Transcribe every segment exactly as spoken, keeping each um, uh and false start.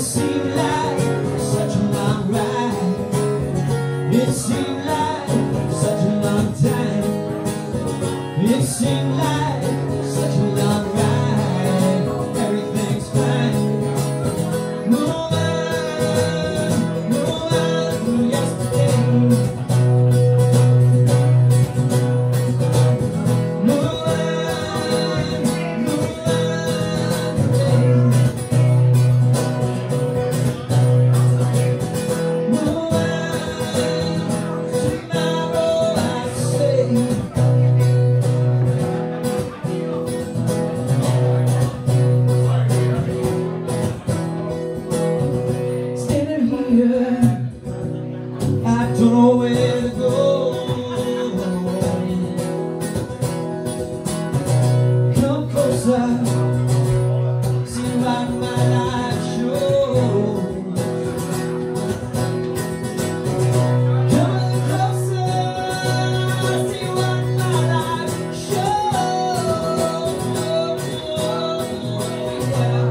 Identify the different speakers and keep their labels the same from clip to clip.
Speaker 1: seemed like such a long ride. It seemed like such a long time. It seemed like such a long ride. Everything's fine. Move on, move on from yesterday. Move on, move on today. Move on, tomorrow I say. Standing here, I don't know where to go. Come closer, see what my life shows. Come closer, see what my life shows. Yeah.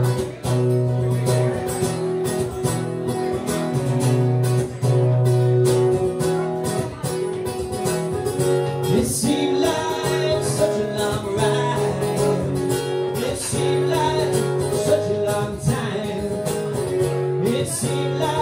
Speaker 1: It seemed like such a long ride. It seemed like such a long time. It seemed like